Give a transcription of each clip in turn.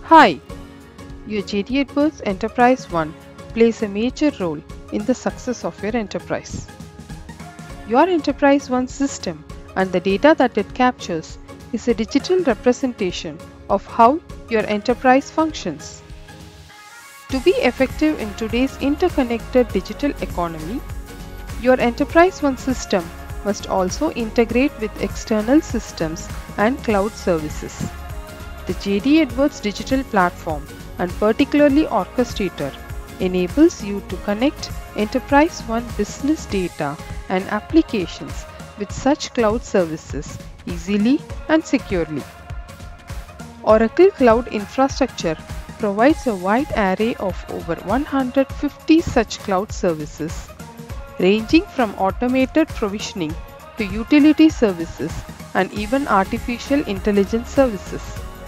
Hi, your JD Edwards EnterpriseOne plays a major role in the success of your enterprise. Your EnterpriseOne system and the data that it captures is a digital representation of how your enterprise functions. To be effective in today's interconnected digital economy, your EnterpriseOne system must also integrate with external systems and cloud services. The JD Edwards digital platform and particularly Orchestrator enables you to connect EnterpriseOne business data and applications with such cloud services easily and securely. Oracle Cloud Infrastructure provides a wide array of over 150 such cloud services, ranging from automated provisioning to utility services and even artificial intelligence services.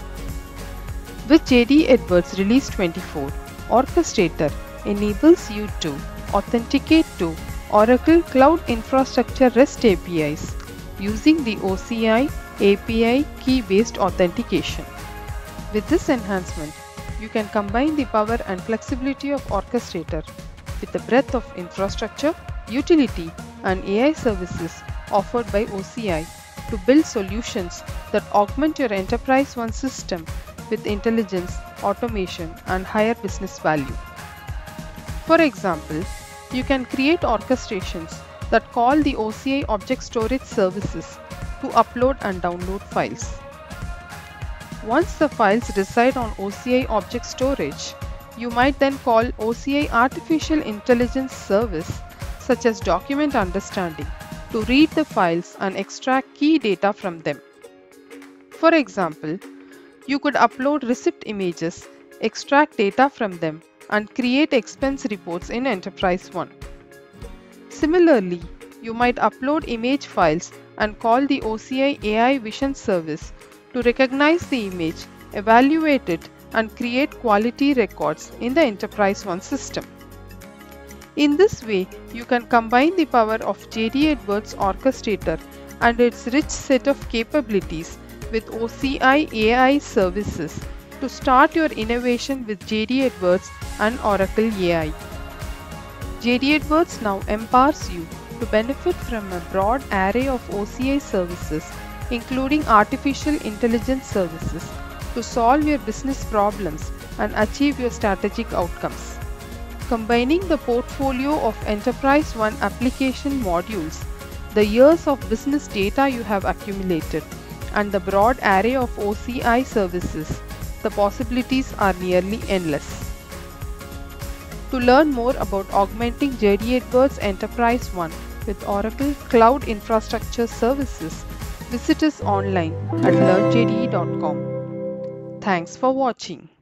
With JD Edwards Release 24, Orchestrator enables you to authenticate to Oracle Cloud Infrastructure REST APIs using the OCI API key-based authentication. With this enhancement, you can combine the power and flexibility of Orchestrator with the breadth of infrastructure, utility, and AI services offered by OCI to build solutions that augment your EnterpriseOne system with intelligence, automation, and higher business value. For example, you can create orchestrations that call the OCI object storage services to upload and download files. Once the files reside on OCI object storage, you might then call OCI artificial intelligence service such as document understanding to read the files and extract key data from them. For example, you could upload receipt images, extract data from them, and create expense reports in EnterpriseOne. Similarly, you might upload image files and call the OCI AI Vision service to recognize the image, evaluate it, and create quality records in the EnterpriseOne system. In this way, you can combine the power of JD Edwards Orchestrator and its rich set of capabilities with OCI AI services to start your innovation with JD Edwards and Oracle AI. JD Edwards now empowers you to benefit from a broad array of OCI services, including artificial intelligence services, to solve your business problems and achieve your strategic outcomes. Combining the portfolio of EnterpriseOne application modules, the years of business data you have accumulated, and the broad array of OCI services, the possibilities are nearly endless. To learn more about augmenting JD Edwards EnterpriseOne with Oracle Cloud Infrastructure Services, visit us online at learnjde.com. Thanks for watching.